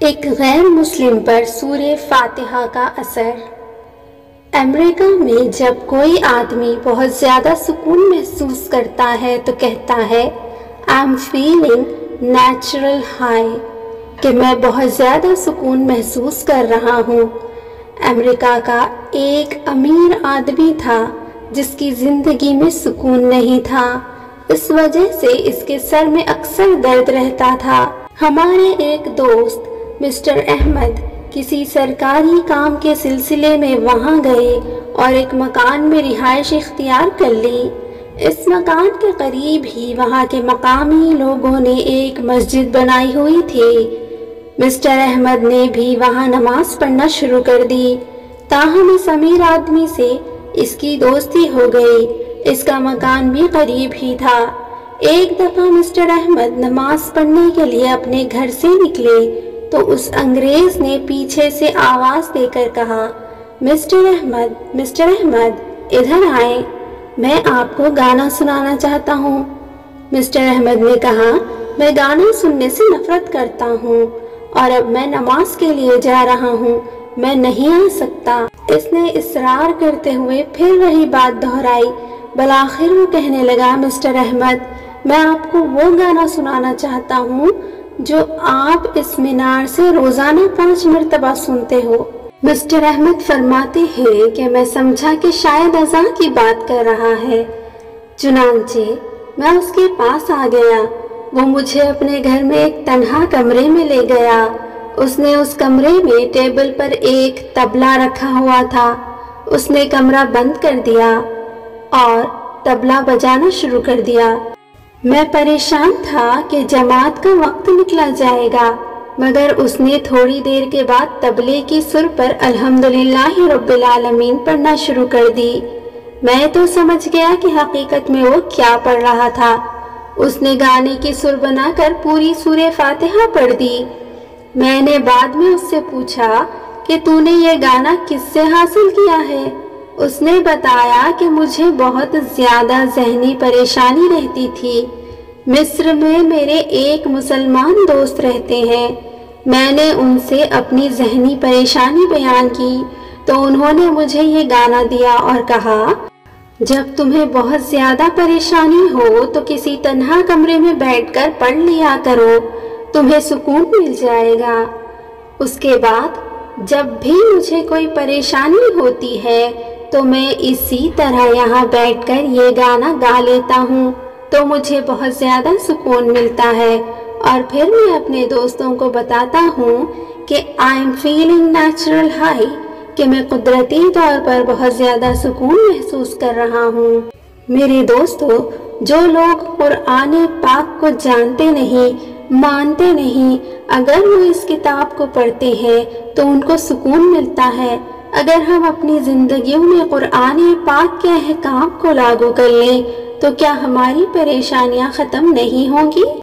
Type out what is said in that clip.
ایک غیر مسلم پر سورہ فاتحہ کا اثر۔ امریکہ میں جب کوئی آدمی بہت زیادہ سکون محسوس کرتا ہے تو کہتا ہے I'm feeling natural high، کہ میں بہت زیادہ سکون محسوس کر رہا ہوں۔ امریکہ کا ایک امیر آدمی تھا جس کی زندگی میں سکون نہیں تھا، اس وجہ سے اس کے سر میں اکثر درد رہتا تھا۔ ہمارے ایک دوست مسٹر احمد کسی سرکاری کام کے سلسلے میں وہاں گئے اور ایک مکان میں رہائش اختیار کر لی۔ اس مکان کے قریب ہی وہاں کے مقامی لوگوں نے ایک مسجد بنائی ہوئی تھی۔ مسٹر احمد نے بھی وہاں نماز پڑھنا شروع کر دی، تاہم اس امیر آدمی سے اس کی دوستی ہو گئی۔ اس کا مکان بھی قریب ہی تھا۔ ایک دفعہ مسٹر احمد نماز پڑھنے کے لیے اپنے گھر سے نکلے تو اس انگریز نے پیچھے سے آواز دے کر کہا مسٹر احمد ادھر آئیں، میں آپ کو گانا سنانا چاہتا ہوں۔ مسٹر احمد نے کہا میں گانا سننے سے نفرت کرتا ہوں اور اب میں نماز کے لیے جا رہا ہوں، میں نہیں آ سکتا۔ اس نے اصرار کرتے ہوئے پھر وہی بات دہرائی۔ بالآخر وہ کہنے لگا مسٹر احمد میں آپ کو وہ گانا سنانا چاہتا ہوں جو آپ اس مینار سے روزانہ 5 مرتبہ سنتے ہو۔ مسٹر احمد فرماتے ہیں کہ میں سمجھا کہ شاید اذان کی بات کر رہا ہے، چنانچہ میں اس کے پاس آ گیا۔ وہ مجھے اپنے گھر میں ایک تنہا کمرے میں لے گیا۔ اس نے اس کمرے میں ٹیبل پر ایک طبلہ رکھا ہوا تھا۔ اس نے کمرہ بند کر دیا اور طبلہ بجانا شروع کر دیا۔ میں پریشان تھا کہ جماعت کا وقت نکلا جائے گا، مگر اس نے تھوڑی دیر کے بعد طبلے کی سر پر الحمدللہ رب العالمین پڑھنا شروع کر دی۔ میں تو سمجھ گیا کہ حقیقت میں وہ کیا پڑھ رہا تھا۔ اس نے گانے کی سر بنا کر پوری سورہ فاتحہ پڑھ دی۔ میں نے بعد میں اس سے پوچھا کہ تو نے یہ گانا کس سے حاصل کیا ہے؟ اس نے بتایا کہ مجھے بہت زیادہ ذہنی پریشانی رہتی تھی۔ مصر میں میرے ایک مسلمان دوست رہتے ہیں۔ میں نے ان سے اپنی ذہنی پریشانی بیان کی تو انہوں نے مجھے یہ گانا دیا اور کہا جب تمہیں بہت زیادہ پریشانی ہو تو کسی تنہا کمرے میں بیٹھ کر پڑھ لیا کرو، تمہیں سکون مل جائے گا۔ اس کے بعد جب بھی مجھے کوئی پریشانی ہوتی ہے تو میں اسی طرح یہاں بیٹھ کر یہ گانا گا لیتا ہوں تو مجھے بہت زیادہ سکون ملتا ہے، اور پھر میں اپنے دوستوں کو بتاتا ہوں کہ I'm feeling natural high، کہ میں قدرتی طور پر بہت زیادہ سکون محسوس کر رہا ہوں۔ میرے دوستو، جو لوگ قرآن پاک کو جانتے نہیں، مانتے نہیں، اگر وہ اس کتاب کو پڑھتے ہیں تو ان کو سکون ملتا ہے۔ اگر ہم اپنی زندگیوں میں قرآن پاک کے احکام کو لاگو کر لیں تو کیا ہماری پریشانیاں ختم نہیں ہوں گی؟